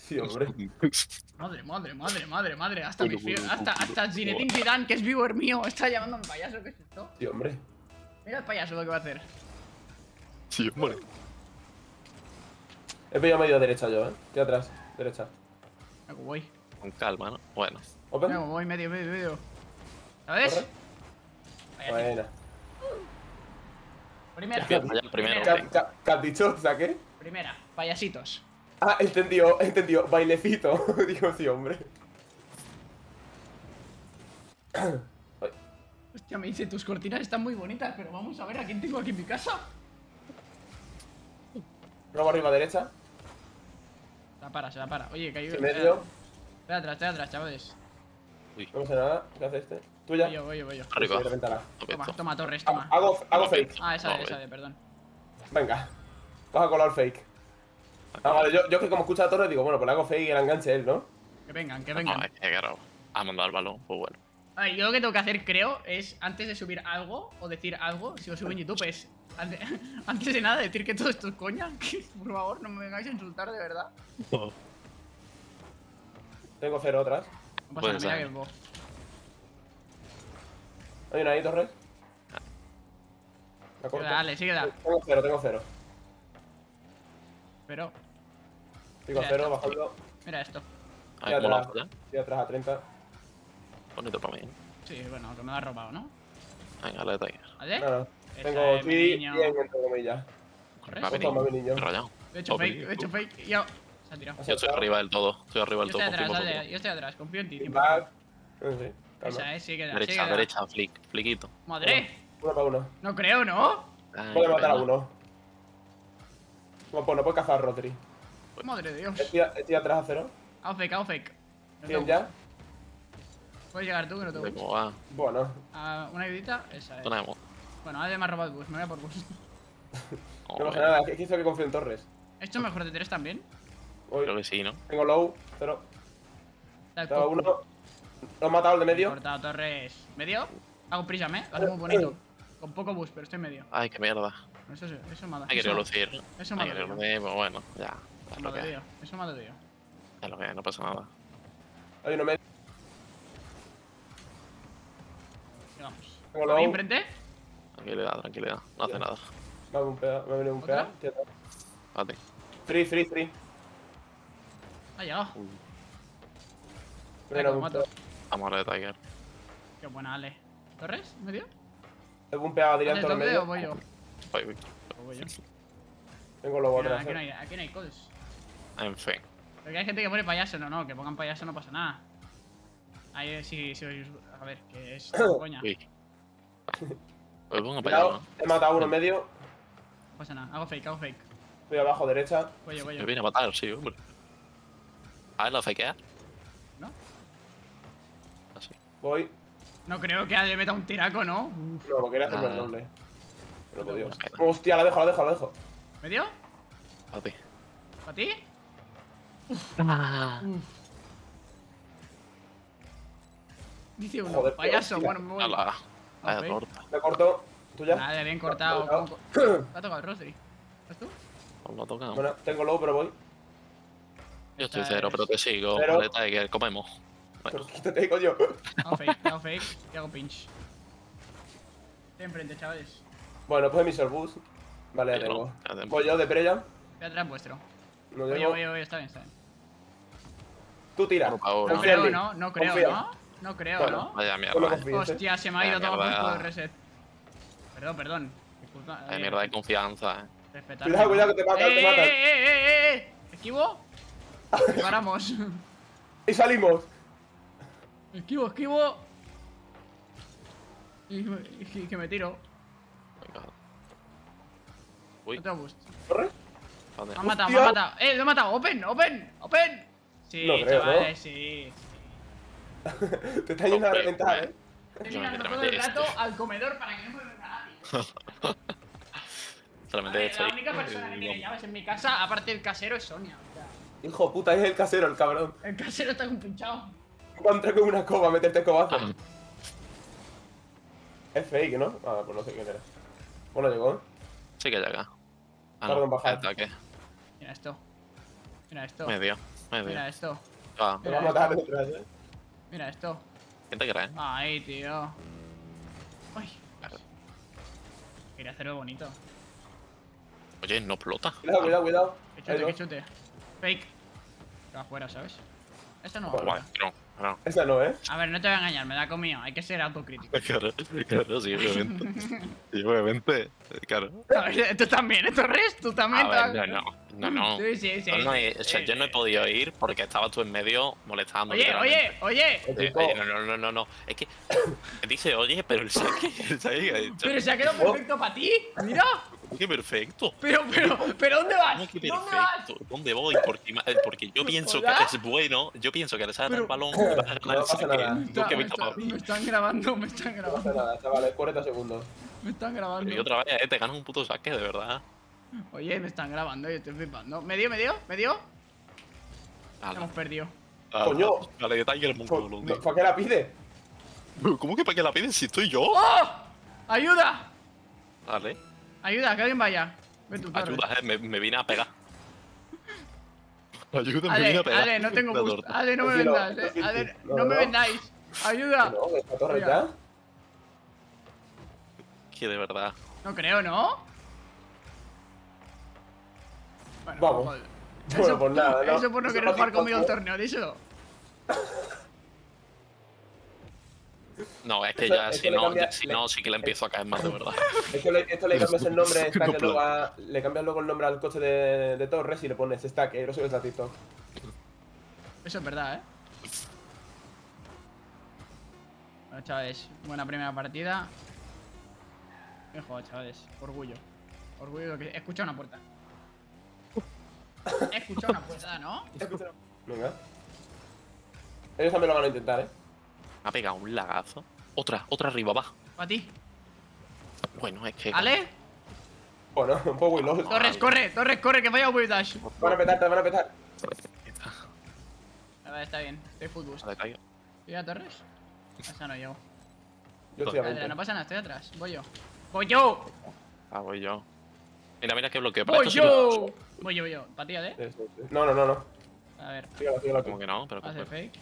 Sí, hombre. Madre. Hasta Zinedine Zidane, que es viewer mío, está llamando a un payaso. ¿Qué es esto? Sí, hombre. Mira el payaso lo que va a hacer. Sí, hombre. He pillado medio derecha yo, Aquí atrás. Derecha. Mira cómo voy. Con calma, ¿no? Bueno. Open. Mira cómo voy, medio. ¿Sabes? Corre. Payasito. Buena. Primera. Allá primero. ¿Qué has dicho? ¿Saqué? Primera. Payasitos. Ah, entendido. Bailecito. Digo, sí, hombre. Hostia, me dice, tus cortinas están muy bonitas, pero vamos a ver a quién tengo aquí en mi casa. Luego arriba derecha. Se la para. Oye, que hay... Medio. Estoy atrás, chavales. No pasa nada. ¿Qué hace este? ¿Tuya? Voy yo. Arriba. Sí, revéntala. Toma, Torres, toma. Hago fake. Ah, esa No, de, perdón. Venga. Vas a colar fake. Ah, vale, yo que como escucho a Torres digo, bueno, pues le hago fake y la enganche él, ¿no? Que vengan. No, es que claro. Ha mandado el balón, pues bueno. A ver, yo lo que tengo que hacer, creo, es antes de subir algo o decir algo, si lo subo en YouTube, es antes de nada decir que todo esto es coña. Que, por favor, no me vengáis a insultar de verdad. Tengo 0 otras. No pasa Puede nada, mira ser. que bo. Hay una ahí, Torres. La corto. Dale, sigue, dale. Tengo 0. Pero, Digo Mira 0, esto. bajando. mira esto. Ahí, ¿cómo lo hago ya? Y atrás a 30. Bonito para mí. Sí, bueno, que me lo has robado, ¿no? Venga, le ahí. ¿Vale? No, no. Esa Tengo es, mi sí niño. 100 entre comillas. ¿Corres? Va a venir. Toma, mi niño. Rayado. He hecho Va a fake, venir. y ya. Se ha tirado. Yo estoy arriba del todo. Estoy arriba Yo del todo. estoy atrás, confío en dale, vosotros. yo estoy atrás, confío en ti. Feedback. Sí, calma. Esa es, sigue, Derecha, fliquito. Madre, Uno para uno. no creo, ¿no? Ay, Puede matar a pena. uno. Bueno, pues no puede cazar a Rodri. Madre de Dios. Estoy atrás a 0. Hago fake. No 100 tengo- ya. Puedes llegar tú, que no te ¿De gusta. cómo va? Bueno. Una ayudita, esa es. Tenemos. Bueno, nadie me ha robado el bus, me voy a por bus. No pasa nada. ¿Qué hizo que confío en Torres? ¿He hecho mejor de 3 también? Hoy Creo que sí, ¿no? tengo low. 0. Da el Tengo coco. uno. Lo he matado el de medio. Cortado Torres. ¿Medio? Hago prisam, ¿eh? Lo hace muy bonito. Con poco bus, pero estoy medio. Ay, qué mierda. Eso me ha dado. Hay que relucir. Eso me Hay ha que dolido. relucir, pues bueno, ya. Es Eso me lo ha que es. dolido. Eso me ha dolido. Es lo que es, no pasa nada. Hay uno medio. Vamos. Tengo ¿Ahí low. enfrente? Tranquilidad. No hace nada. Me ha venido un ¿Otra? PA. Vale. Free. Ha llegado. Mira, lo un mato. Vamos a ver Tiger. Qué buena, Ale. ¿Torres? ¿Medio? Tengo un PA ¿Haces directo en el doble o medio. voy yo? Voy. O voy yo. Tengo low Mira, atrás. aquí no hay calls. En fin. Porque hay gente que pone payaso, no, que pongan payaso no pasa nada. Ahí sí, a ver, que es coña. No Uy. Pues pongo para allá, Cuidado, he matado a uno en medio. pasa nada, hago fake. Estoy abajo, derecha. Voy ¿no? Me yo. viene a matar, sí, hombre. A ver, lo fakea. ¿No? Así. Voy. No creo que Ale meta un tiraco, ¿no? No, porque quería hacerme el doble. Pero por Dios. Bueno. Hostia, la dejo. ¿Medio? A ti. ¿Para ti? Dice uno, Joder, payaso, hostia. bueno, me voy. Ala. Vaya Ok. torta. Me corto. ¿Tú ya? Vale, bien cortado. No, no. ¿Cómo ha tocado el Rosary? ¿Estás tú? Pues lo tocamos. Bueno, tengo low, pero voy. Yo estoy Esta cero, es- pero te sigo. Cero. Vale, Tiger, comemos. Bueno, Pero quítate, coño. Hago fake y hago pinch. Estoy enfrente, chavales. Bueno, pues mi boost. Vale, ya yo tengo. no, ya tengo. Voy yo de Preya. Voy atrás vuestro. No Voy, llego. está bien. Tú tira. Por favor. No Confía en creo, mí. ¿no? No Confía. creo, Bueno. ¿no? Vaya Solo mierda. confío. Hostia, se me ha ido Vaya todo por mierda. culo de reset. Perdón. Disculpa. Vaya mierda de confianza, Respetarme, Cuidado, ¿no? que te matan, ¿Esquivo? Paramos. Y salimos. Esquivo. Y que me tiro. Venga. Uy, No tengo boost. ¿Corre? ¿dónde? Me han matado, Hostia. lo he matado. Open. Sí, No creo, chavales, sí. Te está yendo a Hombre, reventar, Estoy Yo me mirando quiero todo el meter rato este. al comedor para que no me venga nadie. Solamente La estoy. única persona que tiene llaves en mi casa, aparte del casero, es Sonia. O sea, Hijo puta, es el casero, el cabrón. el casero está compinchado. Encontré con una escoba a meterte escobazo. Ah, Es fake, ¿no? Ah, pues no sé quién era. Bueno, llegó, ¿eh? sí que llega. Ah, Tarda en no, bajar. ataque. Mira esto. Medio. Medio. Mira esto. Ah, Te va a matar detrás, Mira esto. ¿quién te crees? Ay, tío. Ay. Quería hacerlo bonito. Oye, no explota. Cuidado, cuidado, cuidado. Que Hay chute, que dos. chute. Fake. Se va afuera, ¿sabes? Esto no Joder. va Guay, no. Esa no, ¿eh? A ver, no te voy a engañar, me da comido. Hay que ser autocrítico. Claro, sí, obviamente. Sí, obviamente. Claro. A ver, tú también, Torres, tú también. A te ver, vas- no. Sí, sí, sí. O sea, yo no he podido ir porque estabas tú en medio molestando. Oye, literalmente. oye. Oye, no. Es que dice, oye, pero el saque que ha hecho. Pero se ha quedado perfecto para ti. Mira. Qué perfecto. Pero, ¿dónde vas? ¿Cómo que ¿Dónde vas? perfecto? ¿Dónde voy? Porque yo pienso que ¿Hola? es bueno. Yo pienso que le sale Pero- el balón y vas a ganar No el pasa saque. nada. Nunca he visto a Me están grabando, me están No pasa grabando. nada, chavales. 40 segundos. Me están grabando. Y otra vez, te ganas un puto saque, de verdad. Oye, me están grabando, yo estoy flipando. ¿Medio? Hemos perdido. Coño. Vale, Tiger Monk, No, ¿para qué la pide? ¿Cómo que para qué la piden si estoy yo? ¡Oh! ¡Ayuda! Vale. Ayuda, que alguien vaya. Ve tú, Torres. Ayuda, me vine a pegar. Ayuda, me Ale, vine a pegar. Ale, no tengo Una gusto. torta. Ale, no me Tranquilo, vendáis, tranquilo. Ale, No, no me no. vendáis. Ayuda. No, esta torre Mira. ya. Que de verdad. No creo, ¿no? Bueno, Vamos. joder. Bueno, pues nada, ¿no? Eso por no Eso querer no jugar te conmigo el importa. torneo, díselo. No, es que Eso- ya, eso si le no, cambia- ya, si no, sí que le empiezo a caer más de verdad. Esto le cambias el nombre, No Stack, puedo. luego le cambias luego el nombre al coche de Torres y le pones Stack, lo subes a TikTok. Eso es verdad, ¿eh? Bueno, chavales, buena primera partida. Bien jugado, chavales. Orgullo. Orgullo de que... He escuchado una puerta. He escuchado una puerta, ¿no? Venga. Ellos también lo van a intentar, ¿eh? Me ha pegado un lagazo. Otra arriba, va. Para ti. Bueno, es que. ¿Ale? Bueno, un poco muy loco. Torres, corre, que vaya a dash. Van a petar, te van a petar. A ver, está bien. Estoy full boost. Vale, Tiger. ¿Mira, Torres? Esa no llego. Yo estoy a Vale, 20. no pasa nada, estoy atrás. Voy yo. ¡Voy yo! Ah, voy yo. Mira que bloqueo. ¡Voy esto sí lo- yo! Voy yo. ¿Para ti, Ale? Sí, sí, sí. No. A ver, Síguela, síguela. Como que no, pero. hace fake.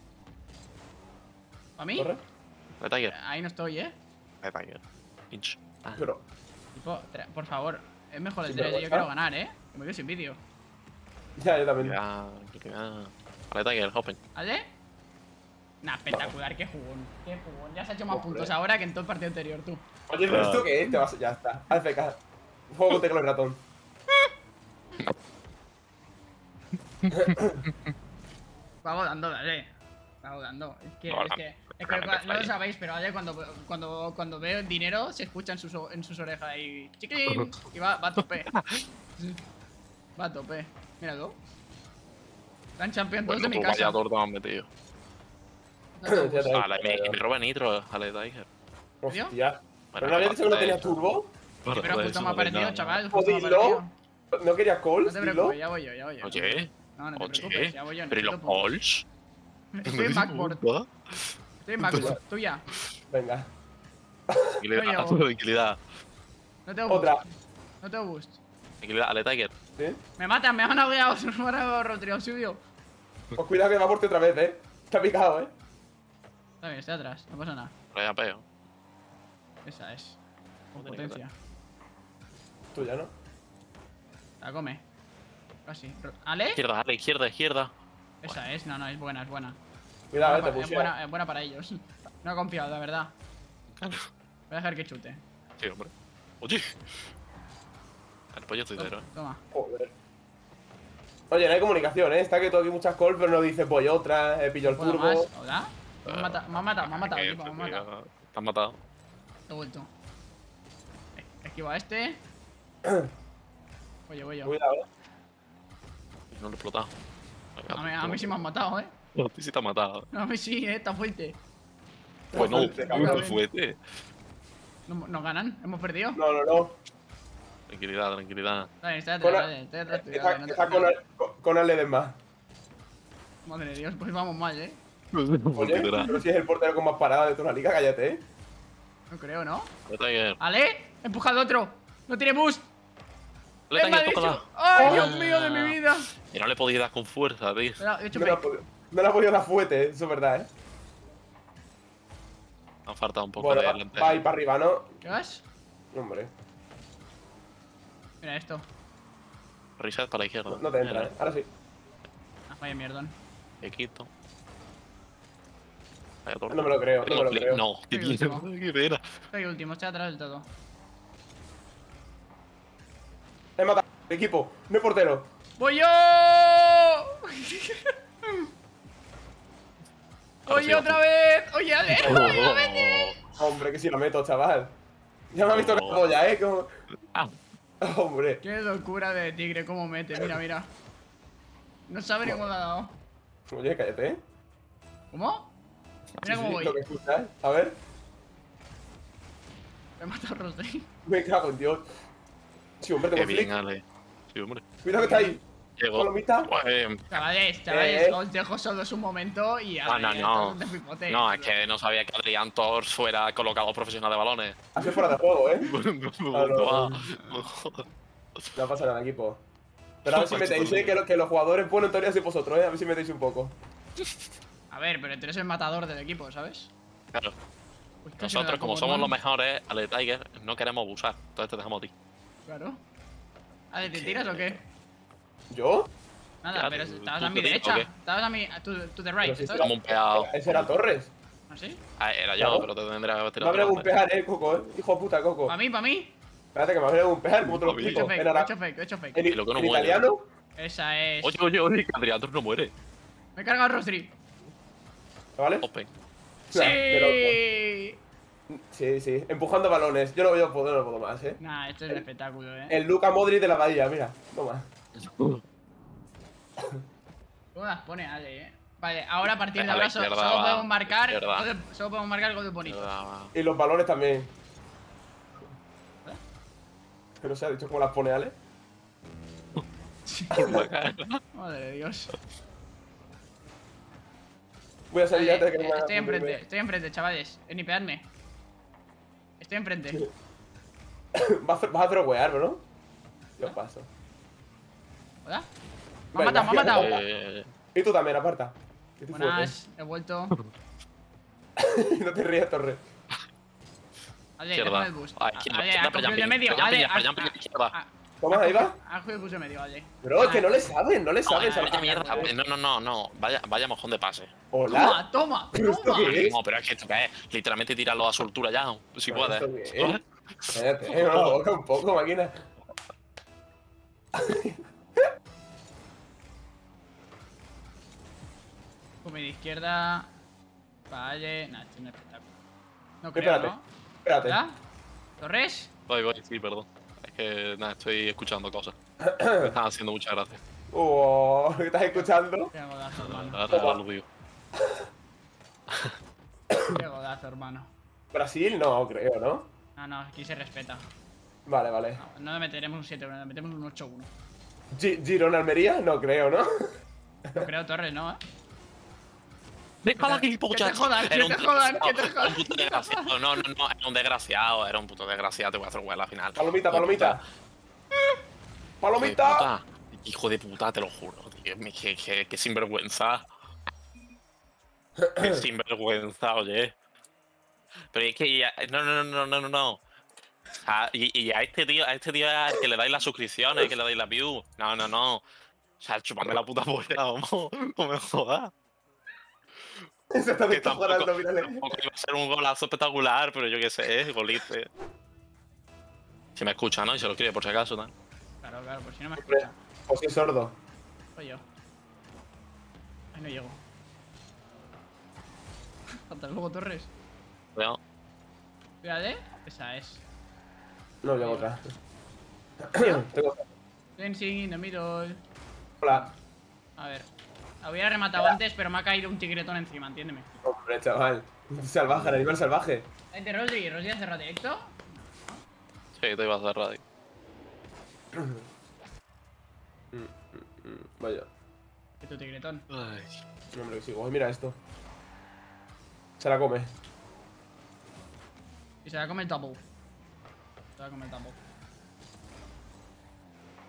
¿Para mí? Corre. Vale, Tiger. Ahí no estoy, ¿eh? Vale, Tiger. Pinch. Ah, Pero. Tipo, por favor, es mejor el Sí, 3, pero yo está. quiero ganar, ¿eh? Que me quedo sin vídeo. Ya, yo también. Tranquilidad. Vale, Tiger, open. ¿Ale? Nah, espectacular, qué jugón. Qué jugón. Ya se ha hecho más Hombre. puntos ahora que en todo el partido anterior, tú. Oye, pero esto qué es, te vas. Ya está. AFK. Juego con tecla y ratón. Vamos dando, dale. Vamos dando. No, Es que realmente no lo falla. sabéis, pero Ale, cuando veo el dinero, se escucha en sus orejas y. ¡Chiquilín! Y va a tope. Sí. Va a tope. Míralo. Gran champion 2 de Bueno, mi pues vaya casa. torta me han metido. No te Ya gusta. te- Vale, me roba nitro, Ale, Tiger. Hostia. Bueno, ¿Pero no habías dicho que no tenías turbo? Pero justo me ha parecido, chaval. Pues Justo me ha dilo. parecido. ¿No querías No calls? te Dilo. preocupes, ya voy yo, ya voy yo. Oye, No, no te preocupes, oye. ya voy yo. Pero ¿y los necesito puntos. calls? Estoy en backboard. Estoy en backboard. Tuya. Venga. Tranquilidad, Oye, tranquilidad. No tengo boost. Otra. No tengo boost. Tranquilidad, Ale, Tiger. ¿Sí? Me matan, me han agueado. Se me han agueado suyo. Pues cuidado que va por ti otra vez, Te ha picado, Está bien, estoy atrás. No pasa nada. Vaya peo. Esa es. Con No tenía que potencia. Tuya, ¿no? La come. Casi. ¿Ale? Izquierda, Ale, izquierda. Esa es. No, es buena, es buena. Cuidado, te Es pusiera. es buena para ellos. No he confiado, la verdad. Claro. Voy a dejar que chute. Sí, hombre. Oye. Vale, pues yo estoy cero, Toma. Joder. Oye, no hay comunicación, Está que todo aquí muchas calls, pero no dice voy otra, pillo el ¿Puedo turbo. más? ¿Hola? Me han matado, Que, tipo, me han matado. Te han matado. He vuelto. Esquivo a este. Voy yo. Cuidado, No lo he explotado. A mí sí me han matado, ¿eh? A ti sí te ha matado. A mí sí, está fuerte. Bueno, fuerte, cabrón. muy fuerte. Nos ganan, hemos perdido. No. Tranquilidad. Está bien, estoy Con atrás, a- estoy atrás tuyo, Está no te- está con Ale de más. Madre de Dios, pues vamos mal, ¿eh? Oye, pero si es el portero con más parada de toda la liga, cállate, No creo, ¿no? Tiger. ¡Ale! ¡He empujado otro! ¡No tiene boost! Le ¡Me ha tengo dicho! tocado. ¡Ay, Dios mío de mi vida! Y no le podía dar con fuerza, tío. Espera, he hecho No le ha fake. podido- no le ha podido dar fuete, eso es verdad, ¿eh? Me han faltado un poco Bueno, de va lentejas. a ir para arriba, ¿no? ¿Qué vas? Hombre, Mira esto. Reset para la izquierda. no te entra, ¿eh? Ahora sí. Ah, vaya mierdón. Te quito. Vaya torre. No me lo creo, no me lo creo. No, qué Sí, mierda, último. qué pena. Estoy último, estoy atrás del todo. He matado al equipo, no hay portero. ¡Voy yo! ¡Voy yo otra vez! ¡Oye, Ale! ¡Oye, vete! Hombre, que si lo meto, chaval. Ya me ha visto Oh. que polla, ¿eh? Como... Ah, Hombre. ¡Qué locura de tigre! ¿Cómo mete? Mira, mira. No sabe ni cómo le ha dado. Oye, cállate, ¿eh? ¿Cómo? Mira cómo voy. Lo que escuchas. A ver. Me he matado a Rosdry. Me cago en Dios. Sí, hombre, qué tengo bien, flick. Ale. Sí, hombre. Cuidado que está ahí. Llegó. Palomita. Chavales, os dejo solos un momento y Ah, no, esto no. es un despipote. No, es que no sabía que Adrián Tors fuera colocado profesional de balones. Hace fuera de juego, ¿eh? No, No pasa nada, equipo. Pero a ver si metéis, ¿eh? Que los jugadores buenos en teoría sois vosotros, ¿eh? A ver si metéis un poco. A ver, pero tú eres el matador del equipo, ¿sabes? Claro. Uy, casi me da Nosotros, como como somos los hermano. mejores, Ale Tiger, no queremos abusar. Entonces te dejamos a ti. Claro. Ale, ¿te tiras o qué? ¿Yo? Nada, Ya, pero ¿tú estabas te a mi tiras o derecha. qué? Estabas a mi. To the right, Pero si ¿sabes? Estamos un peado. Ese era Torres. ¿Ah, sí? Ah, era Claro. yo, pero te tendría que haber Me tirado. abre un por delante. pejar, Coco, Hijo de puta, Coco. ¿Para mí? ¿Para mí? Espérate que me abre un pejar, como te lo He He explico. hecho fake, En, he ara- hecho fake, he hecho fake. en, Y lo que no en muere. italiano. Esa es. Oye, que Adrián Tors no muere. Me he cargado a Rosdry. ¿Vale? Open. ¡Sí! Nah, de loco. Sí. Empujando balones. Yo no puedo más, ¿eh? Nah, esto es un espectáculo, El Luka Modric de la Bahía, mira. Toma. ¿Cómo las pone Ale, Vale, ahora a partir de A la ahora izquierda solo va, podemos marcar. izquierda. Solo podemos marcar goles bonitos. Y los balones también. Que no se ha dicho cómo las pone Ale. Madre de Dios. Voy a salir Vale, antes de que me hagan estoy enfrente, chavales. Nipeadme. Estoy enfrente. Vas a throwear, ¿no? Yo paso. ¿Hola? Me ha Venga, matado, me ha matado. Y tú también, aparta. Que estoy Buenas, he vuelto. fuerte. No te rías, Torre. Ale, Izquierda. déjame el boost. Ah, izquierda, Ale, izquierda, has cogido el de para medio. allá, Ale, para allá, para allá, izquierda. ¿Cómo ahí va? has cogido el boost de medio, Ale. Bro, es que no le saben, no le saben. Vaya mierda. No. Vaya mojón de pase. Hola. Toma, ¿Pero esto toma. qué es? No, pero es que esto que es literalmente tirarlo a soltura ya, si ¿Pero puedes. esto qué es? Espérate, no lo boca un poco, máquina. Come de izquierda. Vale. Nah, esto es un espectáculo. No creo, Espérate, ¿no? espérate. ¿Hola? ¿Torres? Voy, sí, perdón. Es que nada, estoy escuchando cosas. Me están haciendo muchas gracias. ¿Qué estás escuchando? Qué godazo, hermano. Ahora lo digo. Qué godazo, hermano. Brasil, no creo, ¿no? No, aquí se respeta. Vale, vale. No le meteremos un 7-1, le metemos un 8-1. Girona Almería, no creo, ¿no? No creo Torres, ¿no? Déjala aquí, Que te muchacho. jodan, Era que un te jodan, que te desgraciado, jodan. era un puto desgraciado. No, era un desgraciado, era un puto desgraciado. Te voy a hacer hueá al final. Palomita, Hijo de palomita. puta. ¡Palomita! Hijo de puta, te lo juro, tío. Que sinvergüenza. Que sinvergüenza, oye. Pero es que no. Y a este tío es al que le dais las suscripciones, que le dais las views. No. O sea, chupadme la puta polla, vamos. No me jodas. Se está Que tampoco descojonando, mírale. iba a ser un golazo espectacular, pero yo qué sé, golite. Si me escucha, ¿no? Y se lo quiere por si acaso, ¿no? Claro, por si no me Hombre, escucha. o si es sordo. Soy yo. Ahí no llego. Hasta luego, Torres. No. Fíjate, esa es. No, yo otra. Tengo... Dancing in the middle. Hola. A ver. La hubiera rematado antes, pero me ha caído un tigretón encima, entiéndeme. Hombre, chaval. Salvaje, el animal salvaje. Vente, Rosy. ¿Rosy ha cerrado directo? Sí, te iba a hacer radio. Vaya. Que tu tigretón. Ay. Hombre, que sí. Uy, mira esto. Se la come. Y se va a comer el double. Se va a comer el double.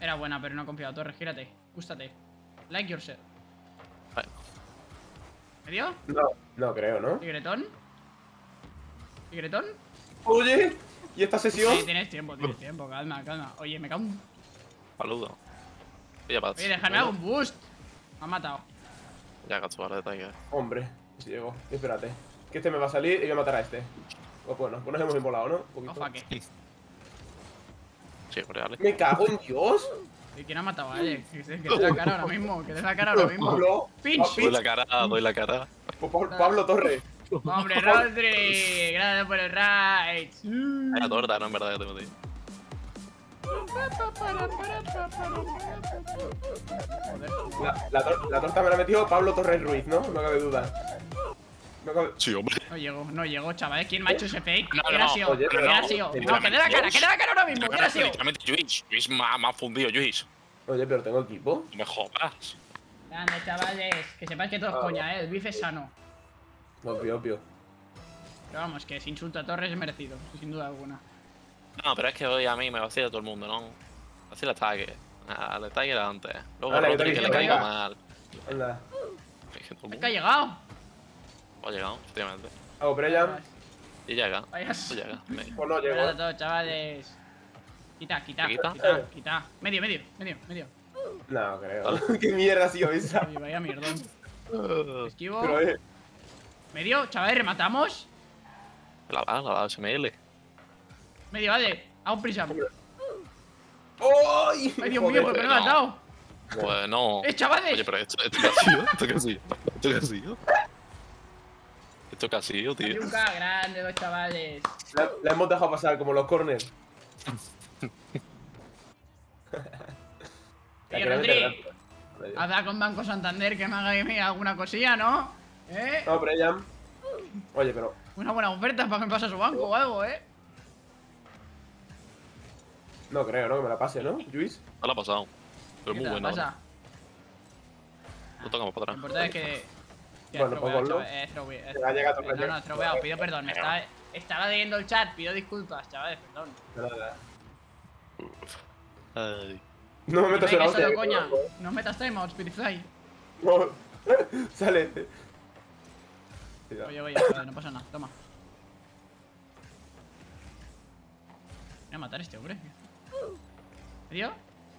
Era buena, pero no he confiado. Torres, gírate. Gústate. Like yourself. Vale. ¿Medio? No creo, ¿no? ¿Tigretón? ¿Tigretón? Oye, ¿y esta sesión? Sí, tienes tiempo. Calma, calma. Oye, me cago en... Saludo. Oye, Pats. Oye, déjame hago un boost. Me ha matado. Ya, cacho, vale, de Tiger. Hombre, si llego. Espérate. Que este me va a salir y voy a matar a este. Pues bueno, pues nos hemos involado, ¿no? Un Oh, poquito. fuck it. Sí, reales. Me cago en Dios. ¿Y quién ha matado a Alex? Que te dé la cara ahora mismo. Que te dé la cara ahora mismo. Pablo. ¡Pinch! Doy la cara, doy la cara. Pues Pablo Torres. ¡Hombre, Rodri! Gracias por el raid. Vaya torta, no, en verdad, ya te metí. La torta me la ha metido Pablo Torres Ruiz, ¿no? No cabe duda. No cabe... Sí, hombre. No llegó, chavales. ¿Quién me ha hecho ese fake? No, ¿Quién ha no, sido? oye, ¿Quién pero ha no, sido? pero No, que dé la cara, ahora mismo. ¿Quién ha sido? Literalmente, Luis me ha fundido, Luis. Oye, pero tengo equipo. No me jodas. Grande, chavales. Que sepáis que todo es coña, el bife es sano. Obvio. Pero vamos, que ese insulto a Torres es merecido, sin duda alguna. No, pero es que hoy a mí me vacila todo el mundo, ¿no? Vacila Tiger. Al Tiger antes. Luego Vale, Rodri, que que le te caigo caiga. mal. Anda. Es que todo el ¿Es que ha mundo llegado? ha llegado, efectivamente. Hago Preyam. Y llega. Vaya. Pues llega. Pues no llego. Hola a todos, chavales. Quita. ¿Quita? Medio. No creo. ¿Qué mierda ha sido esa? Uy, vaya mierdón. Esquivo. Pero Medio, chavales, rematamos. La va, SML. Medio, vale. Hago un prisa. ¡Ay! Ay, Dios mío, ¿por qué no me has dado? Bueno. Chavales! Oye, pero esto qué ha sido, esto qué ha sido. Esto qué ha sido, tío. Yuka, grande, los chavales. La hemos dejado pasar como los corners. Oye, Rodri, habla con Banco Santander que me haga alguna cosilla, ¿no? ¿Eh? No, Preyam. Oye, pero. Una buena oferta para que me pase a su banco o algo, ¿eh? No creo, ¿no? Que me la pase, ¿no? Luis. No la ha pasado. Pero ¿Qué muy te buena. pasa? No tocamos para Lo atrás. importante es que... Bueno, pues ponlo. Ya llega Torres. No, troveado, pido perdón. Estaba leyendo el chat, pido disculpas, chavales, perdón. Nada. Ay. No me metas en la hostia. coña. No metas timeout, Spiritfly. No. Sale. Oye, joder, no pasa nada, toma. Voy a matar a este hombre. ¿Medio?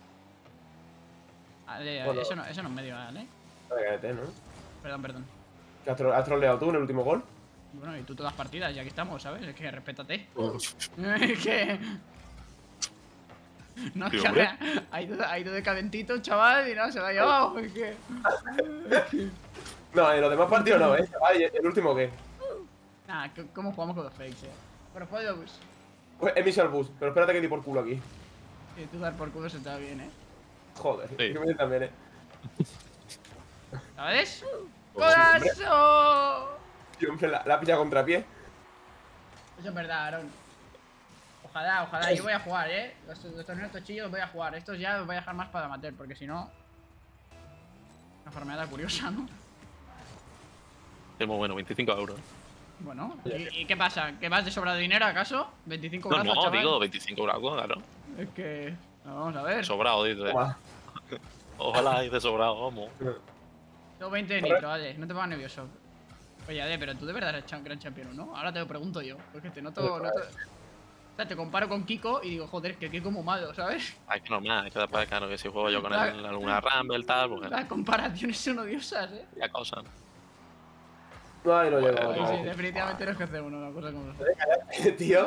Vale, Bueno. eso no es medio, ¿vale? Cállate, ¿no? Perdón. ¿Que has troleado tú en el último gol? Bueno, y tú todas las partidas, ya que estamos, ¿sabes? Es que respétate. Es que... No, Sí, que hombre. ha ido de calentito, chaval, y no, se lo ha llevado. Es que... No, en los demás partidos no, ¿eh? Ay, ¿el último qué? Nah, ¿cómo jugamos con los fakes, Bueno, puedo, pues... Pues he misión al bus, pero espérate que di por culo aquí. Sí, tú dar por culo se te da bien, Joder, Sí. que me también, ¿Sabes? Pues ¡Corazón! Tío, hombre, la pilla contra pie. Eso es verdad, Aaron. Ojalá, yo voy a jugar, los torneos tochillos los voy a jugar. Estos ya los voy a dejar más para amateur, porque si no... Una enfermedad curiosa, ¿no? Es muy bueno, 25 euros. Bueno, ¿y qué pasa? ¿Que vas de sobra de dinero acaso? 25 No, brazos, no, chaval. digo 25 euros, claro. Es que... Vamos a ver. Sobrado, dice. Toma. Ojalá hice sobrado, vamos. Tengo 20 de nitro, Ale, no te pongas nervioso. Oye, Ale, pero tú de verdad eres gran campeón, ¿no? Ahora te lo pregunto yo, porque te noto... O sea, te comparo con Kiko y digo, joder, es que Kiko es muy malo, ¿sabes? Ay, que normal, es que después, claro, que si juego yo con él en alguna Rumble, tal, porque Las comparaciones son odiosas, ya cosa. No, no llego. Bueno, Sí, no. definitivamente eres GC1, una cosa como esa. Tío.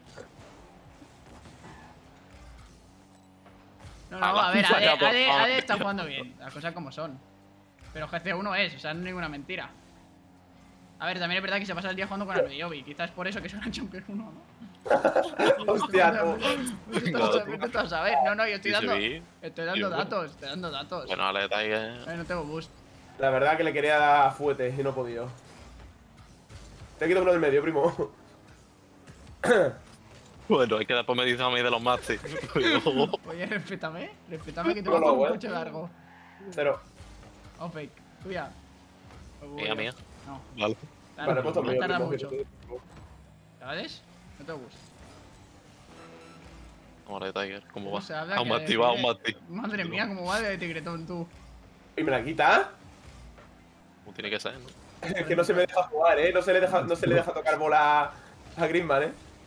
No, a ver, Ale está jugando bien, las cosas como son. Pero GC1 es, o sea, no es ninguna mentira. A ver, también es verdad que se pasa el día jugando con Arbiobi, quizás por eso que son Champion 1, ¿no? Hostia, no. Vete a saber, no, yo estoy Sí, dando... sí. Estoy dando datos, Bueno, Ale Tiger. No tengo boost. La verdad que le quería dar fuete y no he podido. Te quito uno del medio, primo. Bueno, hay que después me dice a mí de los Maxi. Oye, respétame que te No, voy a hacer un no, coche largo. 0. Oh, fake, tuya. Mía. No, Vale. claro, Vale, pues no medio, tarda primo. mucho. ¿Sabes? No tengo boost. Vamos de Tiger, ¿cómo va? Se habla Aún que más activado, aún de- más activo. Madre mía, cómo va de tigretón tú. ¿Y me la quita? Como tiene que ser, ¿no? Es que no se me deja jugar, No se le deja tocar bola a Griezmann,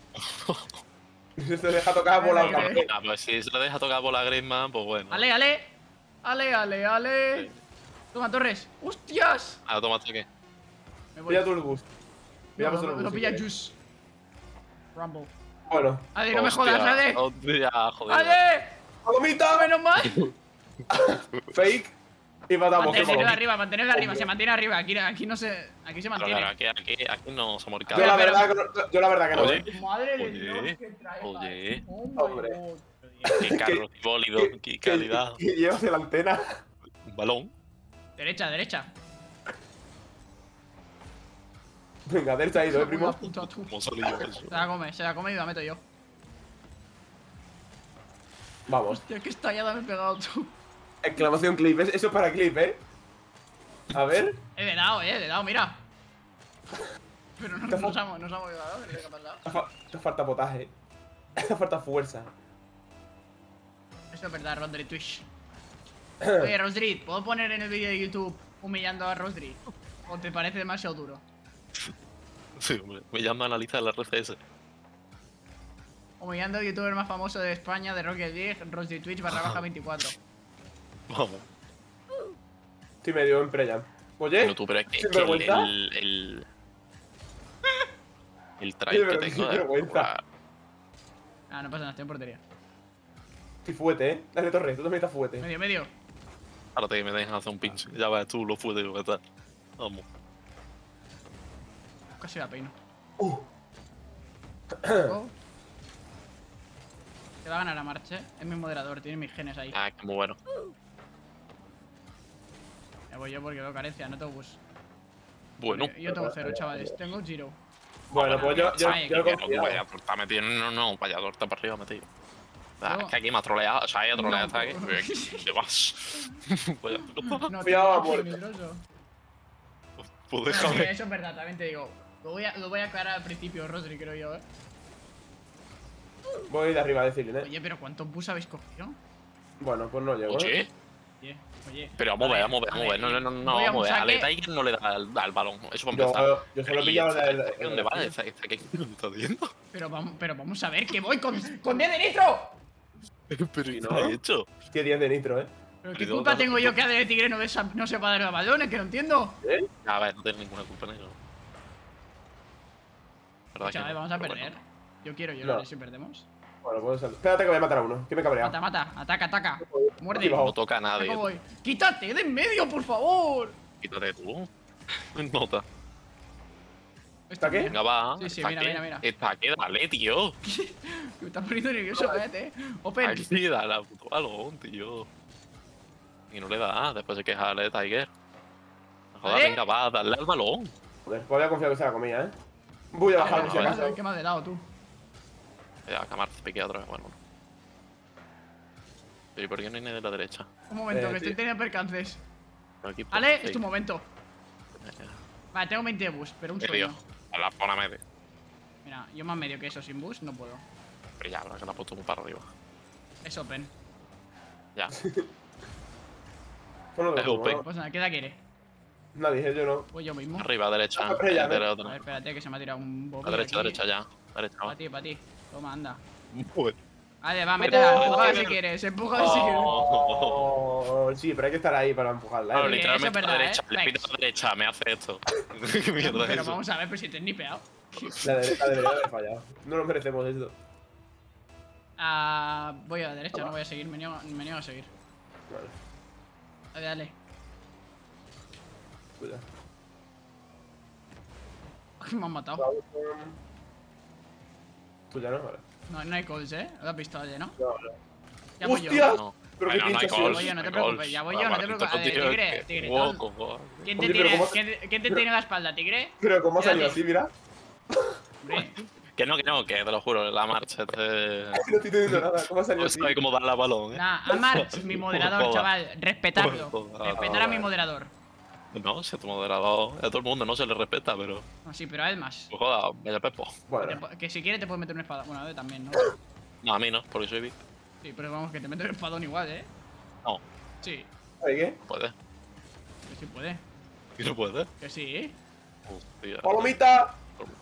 No se le deja tocar bola a Mbappé. Ah, pues si se le deja tocar bola a Griezmann, pues bueno. Ale, ale. Ale, ale, ale. Toma, Torres. ¡Hostias! Ahora toma ataque. Me voy. Pilla tú el bus. Pilla No, vosotros lo el bus, pilla si queréis. Juice. Rumble. Bueno. Ale, no me jodas, Ale. Hostia, joder. Ale. ¡Palomita! Menos mal. Fake. Y matamos. Mantenerlo arriba, mantenerlo arriba. Se mantiene arriba. Aquí no se. Aquí se Pero mantiene. claro, aquí no somos Yo la verdad que no, Oye. Madre de Oye, Dios, que trae. oye. Oh my Hombre. God. Qué carro, qué bólido, qué calidad. Que lleva hacia la antena. Un balón. Derecha, derecha. Venga, derecha ha ido, La primo. puta, tú. ¿Cómo salí yo eso? Se la come y la meto yo. Vamos. Hostia, qué estallada me he pegado tú. Exclamación clip. Eso es para clip, A ver. Le he dado, mira. Pero no nos ha movido nada, ¿qué ha pasado? Te falta potaje. Te falta fuerza. Eso es verdad, Rodri Twitch. Oye, Rodri, ¿puedo poner en el vídeo de YouTube humillando a Rodri? ¿O te parece demasiado duro? Sí, hombre. Me llama a la lista de la RCS. Humillando al youtuber más famoso de España de Rocket League, Rodri Twitch /24. Vamos. Estoy medio en pre-jam. Oye. Pero tú, pero es que ¿Sinvergüenza? el trail que Sin tengo. vergüenza. Ah, no pasa nada, estoy en portería. Estoy fuete, Dale, Torres, tú también estás fuete. Medio, medio. Ahora te me dejan hacer un pinche. Ya ves tú, lo fue de verdad. Vamos. Casi la peino. Uh. Oh. Te va a ganar a Marche, es mi moderador, tiene mis genes ahí. Ah, que muy bueno. Me voy yo porque veo carencia, no tengo bus. Bueno. Yo tengo 0, chavales, tengo 0. Bueno, pues yo Ay, he que confiado. Vaya torta metido. No, vaya torta para arriba metido. Ah, Yo- es que aquí me ha troleado. O sea, ella trolea No, hasta aquí. ¿Qué vas? Vaya torta. No, Cuidado, tío, amor. peligroso. Pues Bueno, sí, déjame. eso es verdad, también te digo. Lo voy a aclarar al principio, Rodri, creo yo, Voy de arriba a decirle, Oye, pero ¿cuántos bus habéis cogido? Bueno, pues no llego. Oye. Oye. Pero vamos a ver, vamos a ver. No, Voy a vamos a ver. un Ale saque. Tiger no le da al balón. Eso para empezar. Yo solo he ¿Y pillado esta- ¿Dónde va? ¿Qué está diciendo? Pero vamos a ver que voy con 10 de nitro. Pero ¿Y ¿qué no? ha hecho? Qué 10 de nitro, ¿Pero qué Pero culpa no, tengo no. yo que de Tigre no sepa dar los balones? Que no entiendo. A ver, no tienes ninguna culpa en eso. ¿Verdad que Chaval, no? vamos a Pero perder. bueno. Yo quiero llorar No. si perdemos. Bueno, pues espérate que voy a matar a uno, que me he cabreado. Mata, mata. Ataca, ataca. Muerde. Aquí va. No toca a nadie. ¿Cómo voy? ¡Quítate de en medio, por favor! Quítate tú. Nota. ¿Está qué? Venga, va. Sí, sí, Está mira, aquí. mira, mira. Está aquí, dale, tío. Me estás poniendo nervioso, cállate. Open. Aquí, dale al puto balón, tío. Y no le da, después se queja de Tiger. Joder, ¿Eh? venga, va, dale al balón. Joder, pues voy a confiar que se la comía, Voy a bajar por si Vale, acaso. ¿Qué me has dado tú? Ya, Camar se piquea otra vez, bueno. Pero ¿y por qué no hay nadie de la derecha? Un momento, que sí. estoy teniendo percances. No, aquí, pues, Ale, sí. es tu momento. Vale, tengo 20 de bus, pero un Medio. sueño. A la zona media. Mira, yo más medio que eso sin bus no puedo. Pero ya, ahora que la ha puesto muy para arriba. Es open. Ya. Bueno, Es open. Pues nada, ¿qué edad quiere? Nadie, yo no. Pues yo mismo. Arriba, derecha. Hombre, ya, Entera, A otra. ver, espérate que se me ha tirado un La bobo. derecha, derecha, ya. Derecha, va. Para ti. Toma, anda. Bueno. Vale, va, métela. Oh, Empújala oh, si quieres. Empújala si quieres. Oh, sí, pero hay que estar ahí para empujarla, Claro, Sí, literalmente eso es a la verdad, derecha. Le pido a la derecha, me hace esto. ¿Qué mierda es Pero eso? vamos a ver, pero si te has nipeado. La derecha debería haber fallado. No nos merecemos esto. Ah, voy a la derecha, no voy a seguir. Me niego a seguir. Vale, Dale, dale. cuidado. Ay, me han matado. Tú ya no, vale. No hay calls, ¿Lo has visto, oye, no? No, no. Ya voy yo. ¡Hostia! No. Pero qué Bueno, no hay pinche calls, Voy yo, no te hay preocupes, calls. ya voy yo, no te preocupes. A ver, tigre, tigretón. ¿Quién te Oye, pero tiene, ¿cómo- quién te tiene la espalda, tigre? Pero ¿cómo ha salido Quédate. así, mira? Hombre, Que no, que te lo juro, la marcha este. No estoy entendiendo nada. ¿Cómo ha salido No así? sabe cómo darle al balón, nada, Amar, mi moderador, Joder. chaval. Respetarlo. Joder. Respetar a mi moderador. No, si a tu moderador, a todo el mundo no se le respeta, pero. No, sí, pero a él más. Pues joda, vaya pepo. Bueno, Que si quiere te puedes meter una espada. Bueno, a ver también, ¿no? No, a mí no, porque soy VIP. Sí, pero vamos, que te metes el espadón igual, ¿eh? No, Sí, ¿Sabes qué? puede. que sí puede. ¿Y no puede? Que sí. Hostia. ¡Palomita!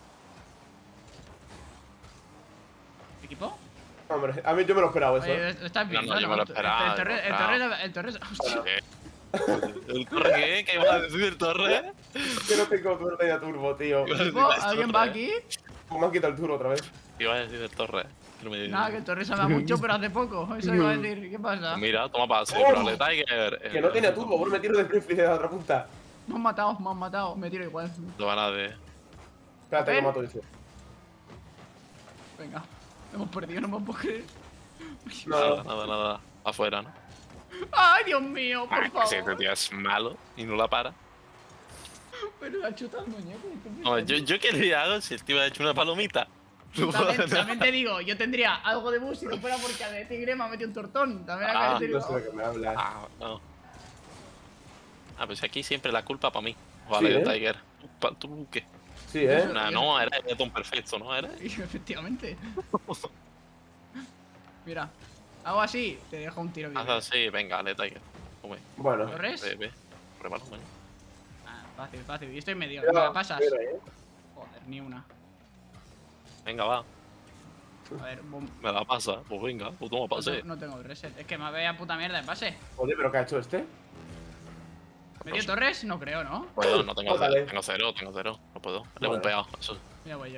¿Equipo? Hombre, a mí yo me lo esperaba eso. Oye, estás bien, No, yo me lo esperaba, El Torres. Hostia. ¿Qué? ¿El Torre qué? ¿Qué iba a decir el Torre? Yo no tengo turno de turbo, tío. Iba a decir Equipo, el ¿alguien Torre. va aquí? Me han quitado el turno otra vez. Iba a decir el Torre. Que no me Nada, que el Torres habla mucho, pero hace poco. Eso iba a decir. ¿Qué pasa? Mira, toma pase, Oh, pero Tiger. Que no tenía turbo, por me tiro de rifle de la otra punta. Me han matado. Me tiro igual. No van a ver. Espérate, que ¿Ven? mato eso. Venga. Hemos perdido, no me puedo creer. Nada, nada. Afuera, ¿no? ¡Ay, Dios mío! Por Ah, que favor. si este tío es malo y no la para. Pero la chuta al muñeco. No, yo qué le hago si el tío ha hecho una palomita. También te digo, yo tendría algo de bus si no fuera porque al de Tigre me ha metido un tortón. También acá te digo. No sé de qué me hablas. Ah, no. Ah, pues aquí siempre la culpa para mí. Vale, Sí, ¿eh? Tiger. ¿Tú qué? Sí, ¿eh? No, era Tom perfecto, ¿no? Era. Efectivamente. Mira, hago así, te dejo un tiro Haz bien. así, venga, dale, Tiger. Come. Bueno. ¿Torres? Ve. Pruébalo, ven. Ah, fácil. Y estoy medio, Pero, ¿me la pasas? espera, ¿eh? Joder, ni una. Venga, va. A ver, boom. Me la pasa. Pues venga, pues toma pase. No tengo el reset. Es que me vea puta mierda de pase. Oye, ¿pero qué ha hecho este? ¿Medio Torres? No creo, ¿no? Puedo, no tengo Vale. cero. Tengo cero. No puedo. Le he Vale. bombeado. Eso. Ya voy yo.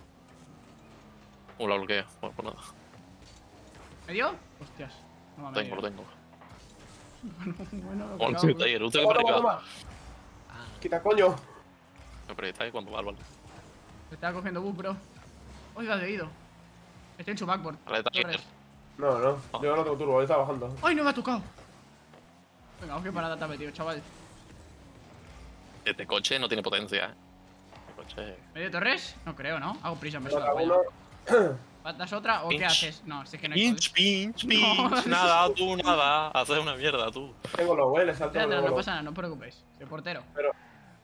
La bloqueo. Bueno, pues nada. ¿Medio? Hostias. No Lo tengo. Bueno, Bueno, cuidado, Tiger, usted que Toma, predica. toma. Quita, coño. Me predica cuando va al balón. Se está cogiendo bus, bro. Oiga, de oído. Estoy en su backboard. Vale, Tiger. Torres. No. Yo no tengo turbo, él está bajando. ¡Ay, no me ha tocado! Venga, qué parada te ha metido, chaval. Este coche no tiene potencia, Este coche. ¿Medio Torres? No creo, ¿no? Hago prisa, me Mata suda la uno. polla. ¿Matas otra o qué Pinch. haces? No, si es que no hay Pinch. No. Nada, tú, nada. Haces una mierda, tú. Tengo los le salto Espérate, los no huevos. pasa nada, no os preocupéis. Soy portero. Pero,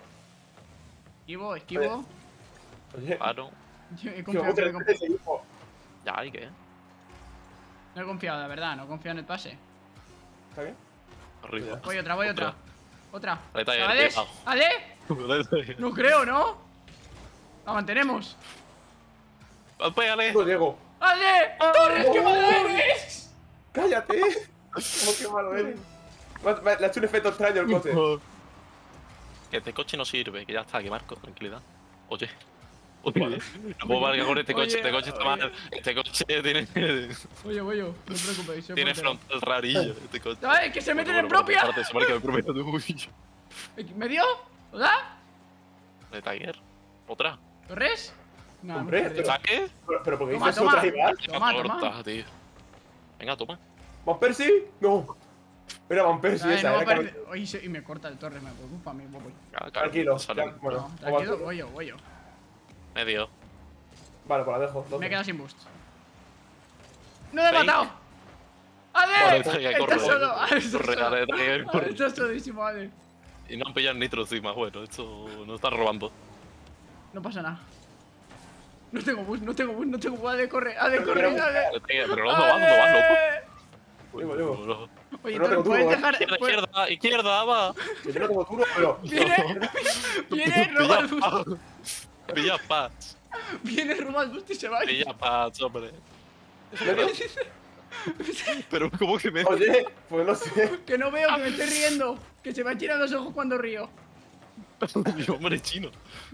Esquivo. oye, Paro. Yo he que confiado, otra no he vez confiado. ese hijo. Ya, ¿y qué? No he confiado, la verdad, no he confiado en el pase. ¿Sabes? Arriba. Voy otra. Otra. Ahí está, ahí, ¿Chavales? cuidado. ¿Ale? No creo, ¿no? La mantenemos. Pégale. No llego. ¡Ale! ¡Torres, qué malo eres! ¡Cállate! ¿Cómo que malo eres? Le ha hecho un efecto extraño el coche. Que este coche no sirve, que ya está, que Marco, tranquilidad. Oye. No puedo valgar con este coche, este coche está mal. Este coche tiene Voy yo, no os preocupéis. soy tiene portero. frontal rarillo, este coche. ¡Ay, que se meten en propia! Se marca el propio tuyo. ¿Me dio? ¿Hola? De Tiger. Otra. ¿Torres? No, Hombre, hemos perdido. ¿Saque? Pero porque Toma, dices toma. otra igual. Toma. Corta, tío. Venga, toma. ¿Van Persie? No. Era Van Persie Ay, esa, no, era pero- que- Oye, y me corta el Torres, me preocupa a mí, voy. Tranquilo. Sale. ya, bueno, No, o tranquilo, vas- voy yo. Medio. Vale, pues la dejo. Me he 12. quedado sin boost. ¡No me he Fake. matado! ¡Ale! Vale, Tiger, ¡Está corre. solo! ¡Ale, está Corre, solo! dale, Tiger, ¡Ale, corre. está solísimo, Ale! Y no han pillado el nitro encima, bueno, esto nos está robando. No pasa nada. No tengo boost. Ale, corre, Ale, corre, Ale. Pero no van, loco. Llego. No. Oye, Pero no tengo ¿puedes turbo, dejar...? Izquierda, va. Que yo no tengo turbo, pero. Viene, roba el boost. Pilla paz. Viene, roba el boost y se va. Pilla paz, hombre. ¿Medio? Pero, ¿cómo que me.? Oye, pues no sé. Que no veo, que me estoy riendo. Que se me tiran los ojos cuando río. Mi hombre chino.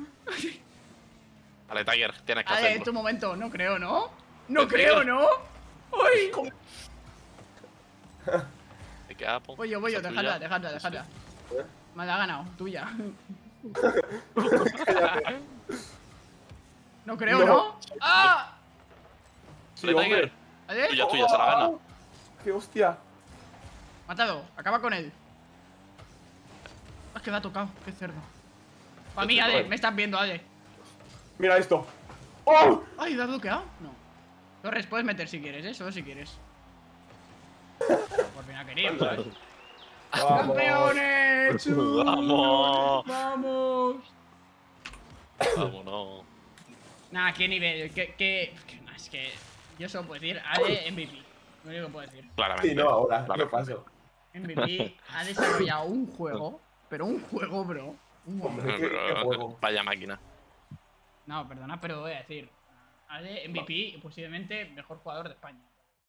Vale, Tiger, tienes que Ale, es hacerlo. tu momento. No creo, ¿no? No creo, ¿no? ¡Uy! Te queda, po. Voy yo, Esa tuya. dejadla. Me la ha ganado, tuya. Cállate. No creo, No. ¿no? ¡Ah! Sí, Vale, hombre. Tiger. ¿Ale? Tuya, se la gana. ¡Qué hostia! Matado, acaba con él. Es que me ha tocado, qué cerdo. Para mí, Ale, me estás viendo, Ale. Mira esto. ¡Oh! Ay, ¿me has bloqueado? No. Torres, puedes meter si quieres, ¿eh? Solo si quieres. Por fin ha querido, ¿sabes? Vamos. ¡Campeones! ¡Chus! Vamos. ¡Vamos! Vámonos. Nah, qué nivel, nah, es que... Yo solo puedo decir AD MVP. Lo único que puedo decir. Claramente. Sí, no, ahora, Claro. no paso. MVP ha desarrollado un juego, pero un juego, bro. Un juego. Hombre, ¿qué juego? Vaya máquina. No, perdona, pero voy a decir. AD MVP y posiblemente mejor jugador de España.